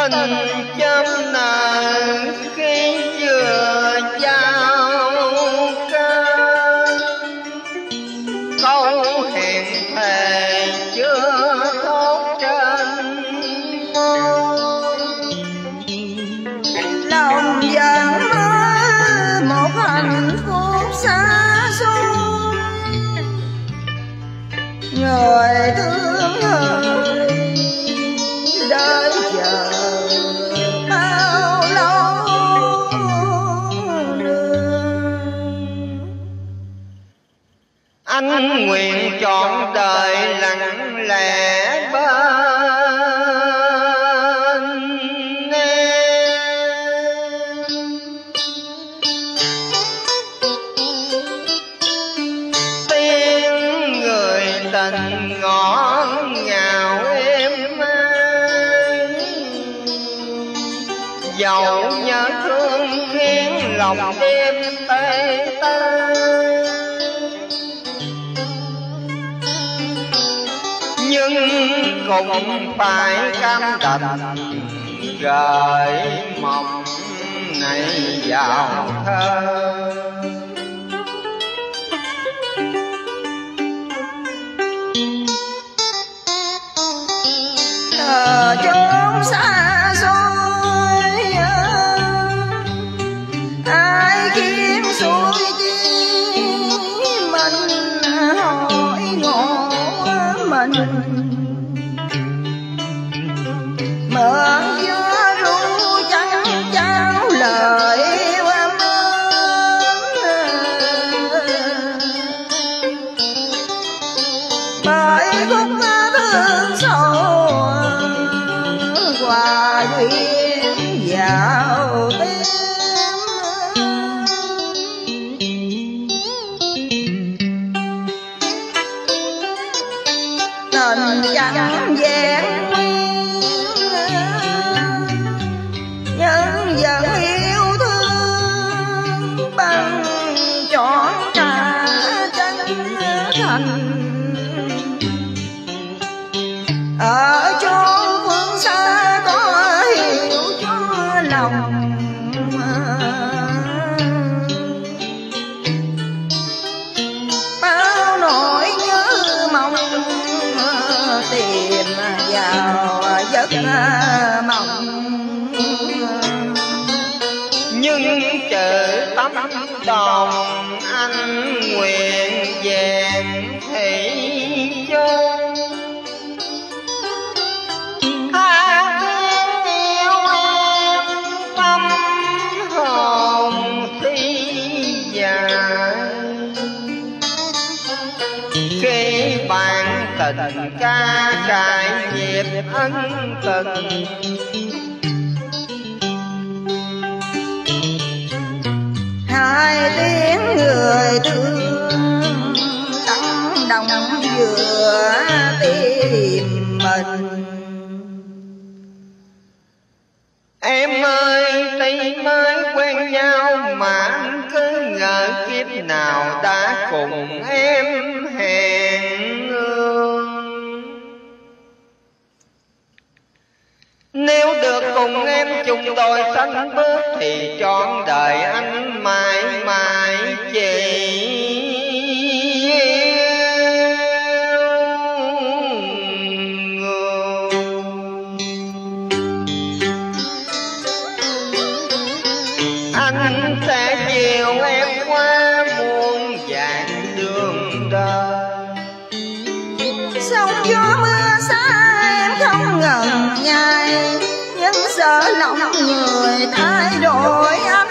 tình chớm nở khi vừa giao ca, câu hẹn thề chưa thốt trên môi. Lòng vẫn mơ một hạnh phúc xa xôi, người thương ơi đợi chờ bao lâu nữa. Anh nguyện trọn đời lặng lẽ bên em. Tiếng người tình ngọt ngào êm ái, dẫu nhớ thương khiến lòng đêm tê tái, nhưng cũng phải cam đành gửi mộng này vào thơ. Ở chốn xa xôi ai kiếm suối chi mình hỏi ngộ mình, mượn gió ru trắng trao lời yêu ấm bởi khúc thương sâu hòa duyên vào tim. Tình chẳng vẹn nhưng vẫn yêu thương bằng trọn cả chân thành. Ở chốn phương xa có hiểu cho lòng, bao nỗi nhớ mong tìm vào giấc mộng. Nhưng chợ tấm đồng anh nguyện vẹn thị chung, tha thiết yêu em tâm hồn thi dài. Khi bạn tình ca cài nhịp ân tình, hai tiếng người thương tặng đồng vừa tìm mình. Em ơi tuy mới quen nhau mà anh cứ ngờ kiếp nào đã cùng em hẹn ước. Nếu được cùng em chung đôi sánh bước thì trọn đời anh mãi mãi chỉ anh sẽ chiều em qua muôn vàn đường đời. Sông gió mưa xa em không ngần ngại, nhưng sợ lòng người thay đổi anh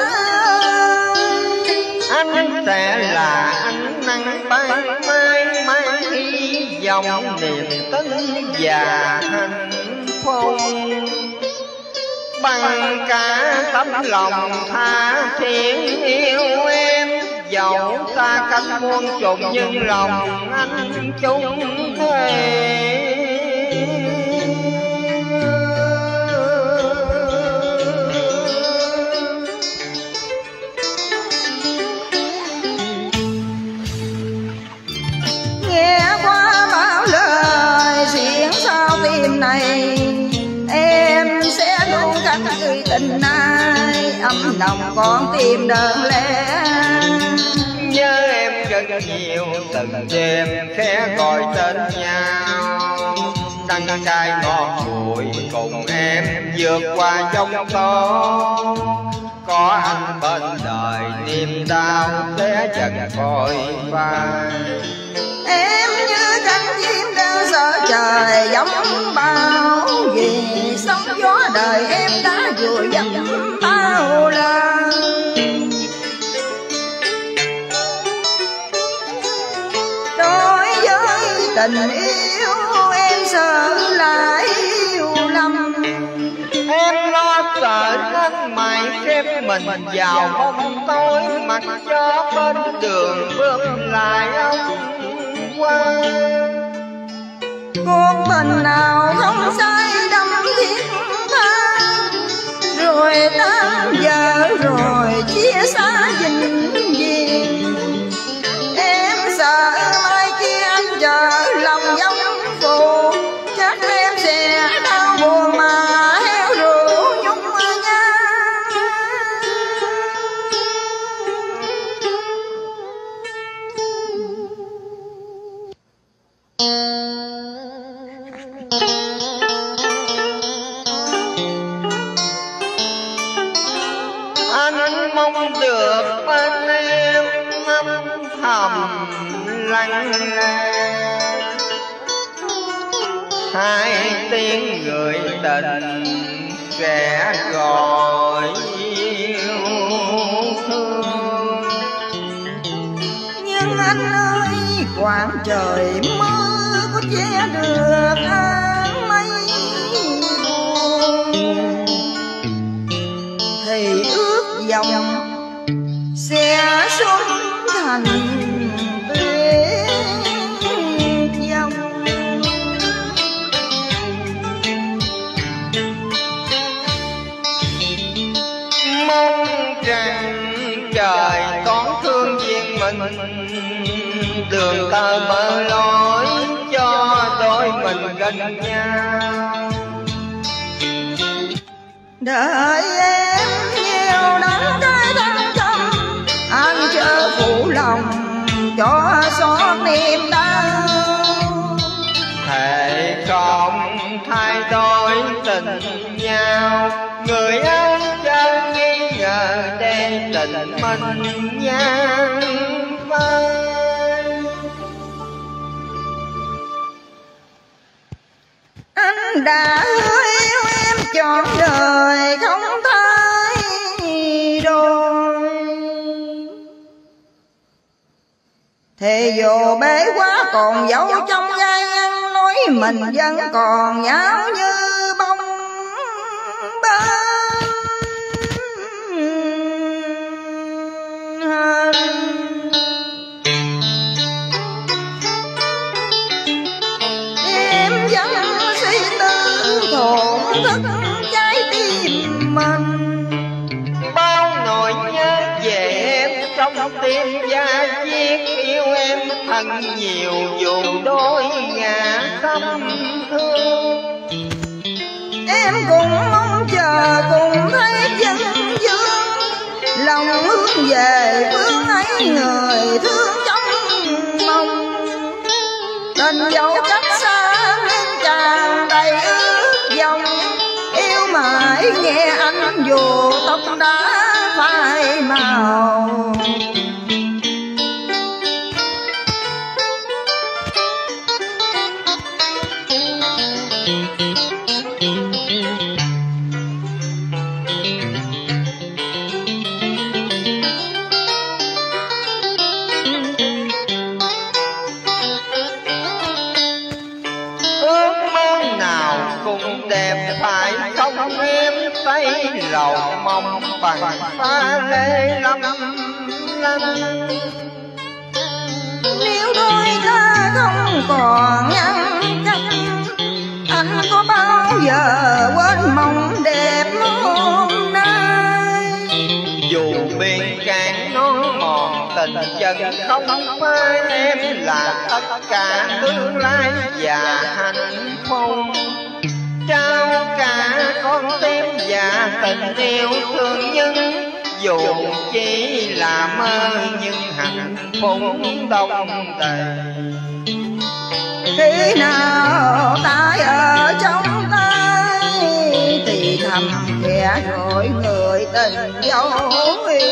ơi. Anh sẽ là ánh nắng ban mai, mang hy vọng niềm tin và hạnh phúc, bằng cả tấm lòng tha thiết yêu em. Dẫu xa cách muôn trùng nhưng lòng anh chung thề. Nghe qua bao lời diễn sao tim này em sẽ nồng con tim đơn lẻ. Nhớ em rất nhiều từng đêm khẽ gọi tên nhau, đắng cay ngọt bùi cùng em vượt qua giông tố. Có anh bên đời niềm đau sẽ dần phôi phai. Em như cánh chim đang sợ trời giống bao, vì sóng gió đời em đã vùi dập bao lần. Đối với tình yêu em sợ lại yêu lầm. Em lo sợ nên mày khép mình vào bóng tối, mặt gió bên đường bước lại ông qua. Cuộc tình nào không say đắm thiết tha, rồi tan vỡ rồi chia xa vĩnh viễn. Em sợ mai kia anh chờ lòng giống phụ, chắc em sẽ đau buồn mà heo rượu nhung nhang. Anh mong được bên em âm thầm lặng lẽ, hai tiếng người tình sẽ gọi yêu thương. Nhưng anh ơi, quãng trời mưa có che được áng mây buồn, thì ước vọng sẽ xuống thành tuyết dòng. Mong rằng trời toán thương duyên mình, đường tơ mở lối cho đôi mình gần nhau. Đợi em nhiều năm cái thăng trầm, anh chớ phụ lòng cho xót niềm đau. Thề không thay đổi tình nhau, người ơi chớ nghi ngờ để tình mình nhan phai. Anh đã hứa yêu em trọn đời không thay đổi, thì dù bế quá còn dấu trong gai ăn, nói mình vẫn còn nháo như bông bơn. Em vẫn suy tư thổn thức trái tim mình, Bao nỗi nhớ về em trong tim da diết, yêu em thật nhiều dù đôi ngã tâm thương. em cũng mong chờ cùng thấy dân dương, lòng hướng về phương ấy người thương trong mong. Tình dẫu cách xa nhưng tràn đầy ước vọng, yêu mãi nghe anh dù tóc đã phai màu. Đẹp phải không em tay lòng mong bằng pha lê lâm lâm. Nếu đôi ta không còn ngăn cách, anh có bao giờ quên mong đẹp hôm nay. Dù biển cạn non mòn tình chân không phai, em là tất cả tương lai và hạnh phúc. Trao cả con tim và tình yêu thương nhân dù chỉ là mơ nhưng hạnh phúc đông đầy. Khi nào tay ở trong tay thì thầm khẽ gọi người tình dấu yêu.